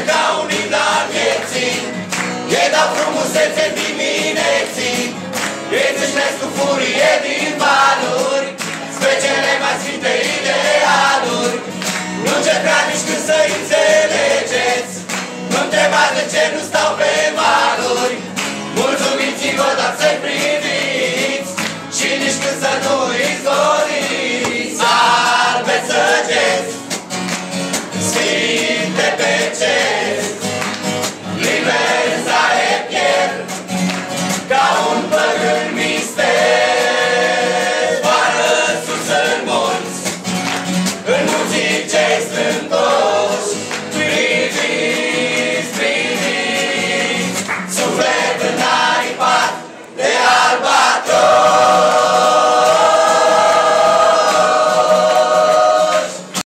ca un imn al vieții, ei dau frumusețe dimineții, ei țâșnesc cu furie din valuri, spre cele mai sfinte idealuri. Nu încerca nici când să